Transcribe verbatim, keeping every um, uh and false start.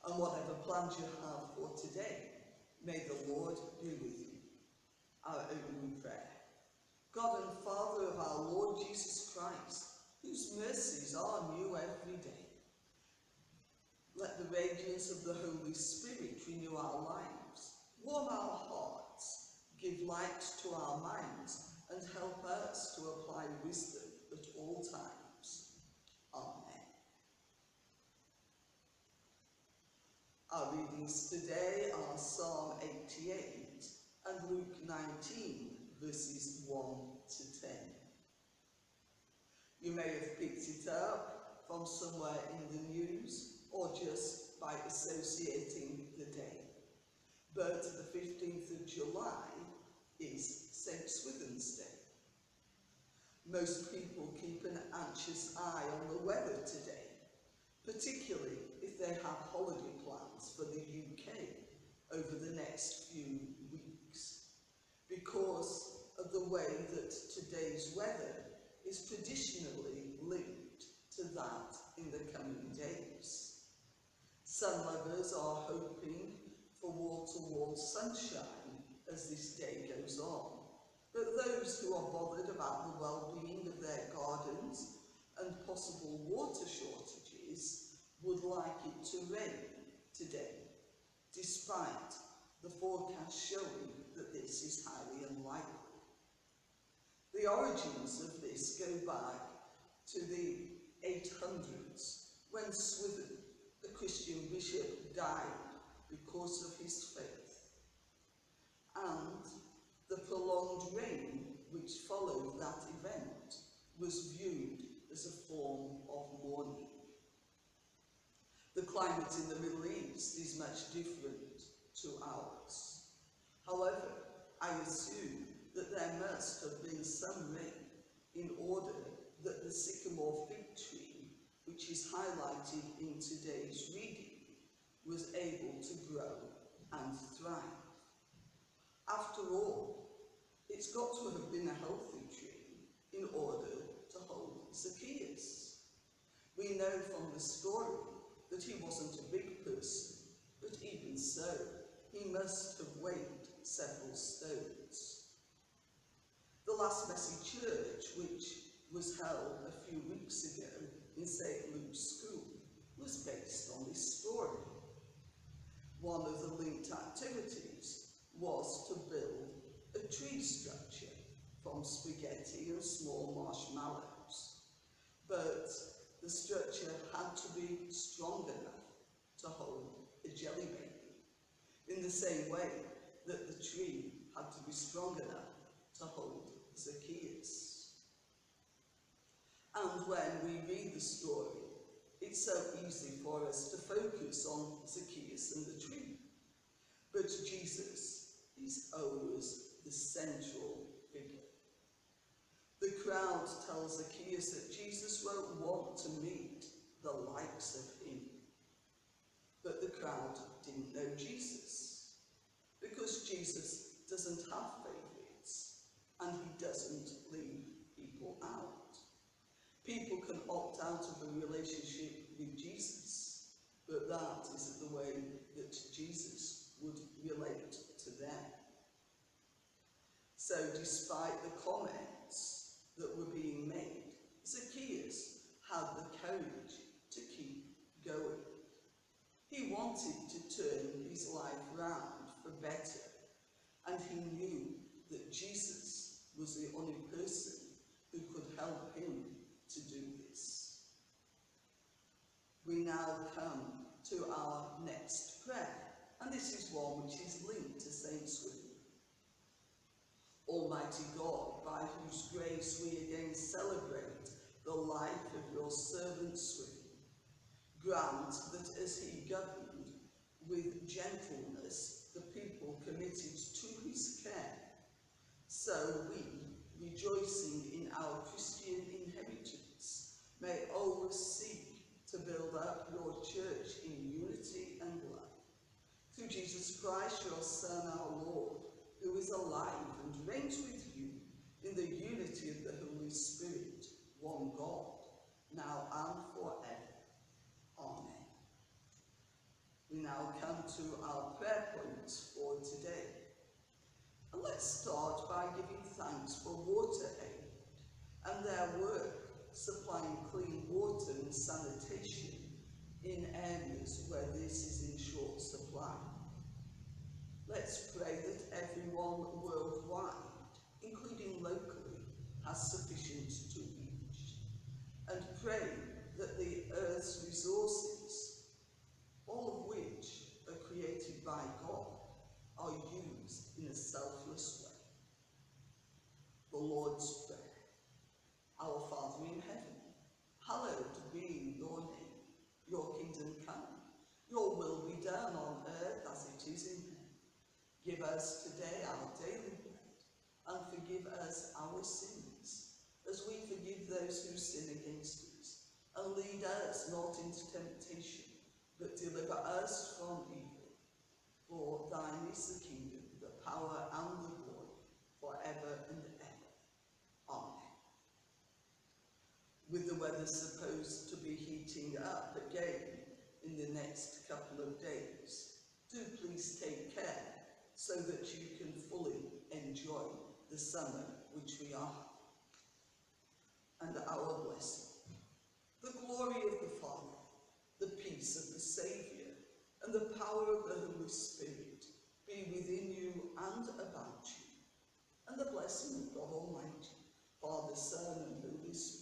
and whatever plans you have for today, may the Lord be with you. Our opening prayer. God and Father of our Lord Jesus Christ, whose mercies are new every day, let the radiance of the Holy Spirit renew our lives, warm our hearts, give light to our minds, and help us to apply wisdom at all times. Amen. Our readings today are Psalm eighty-eight and Luke nineteen, verses one to ten. You may have picked it up from somewhere in the news or just by associating the day. But the fifteenth of July is Saint Swithin's Day. Most people keep an anxious eye on the weather today, particularly if they have holiday plans for the U K over the next few weeks, because of the way that today's weather is traditionally linked to that in the coming days. Some lovers are hoping for wall-to-wall sunshine as this day goes on, but those who are bothered about the well-being of their gardens and possible water shortages would like it to rain today, despite the forecast showing that this is highly unlikely. The origins of this go back to the eight hundreds, when Swithin, a Christian bishop, died because of his faith, and the prolonged rain which followed that event was viewed as a form of mourning. The climate in the Middle East is much different to ours. However, I assume that there must have been some rain in order that the sycamore fig tree, which is highlighted in today's reading, was able to grow and thrive. After all, it's got to have been a healthy tree in order to hold Zacchaeus. We know from the story that he wasn't a big person, but even so, he must have weighed several stones. The last messy church, which was held a few weeks ago in Saint Luke's School, was based on this story. One of the linked activities was to build a tree structure from spaghetti and small marshmallows, but the structure had to be strong enough to hold a jelly baby, in the same way that the tree had to be strong enough to hold Zacchaeus. And when we read the story, it's so easy for us to focus on Zacchaeus and the tree. But Jesus is always the central figure. The crowd tells Zacchaeus that Jesus won't want to meet the likes of him. But the crowd didn't know Jesus, because Jesus doesn't have favourites, and he doesn't leave people out. People can opt out of a relationship with Jesus, but that isn't the way that Jesus would relate to them. So despite the comments that were being made, Zacchaeus had the courage to keep going. He wanted to turn his life round for better, and he knew that Jesus was the only person who could help him to do this. We now come to our next prayer, and this is one which is linked to Saint Swithin. Almighty God, by whose grace we again celebrate the life of your servant Swithin, grant that as he governed with gentleness the people committed to his care, so we, rejoicing in our Christian inheritance, may always seek to build up your church in unity and love. Through Jesus Christ, your Son, our Lord, who is alive and reigns with you in the unity of the Holy Spirit, one God, now and forever. Amen. We to our prayer points for today. And let's start by giving thanks for WaterAid and their work supplying clean water and sanitation in areas where this is in short supply. Let's pray that everyone worldwide, including locally, has sufficient to reach, and pray that the Earth's resources, all of which are created by God, are used in a selfless way. The Lord's Prayer. Our Father in heaven, hallowed be your name. Your kingdom come, your will be done on earth as it is in heaven. Give us today our daily bread, and forgive us our sins, as we forgive those who sin against us. And lead us not into temptation, but deliver us from evil. For thine is the kingdom, the power and the glory, forever and ever. Amen. With the weather supposed to be heating up again in the next couple of days, do please take care so that you can fully enjoy the summer which we are having. And our blessing. The glory of the Father, the peace of the Saviour, and the power of the Holy Spirit be within you and about you. And the blessing of God Almighty, Father, Son, and Holy Spirit,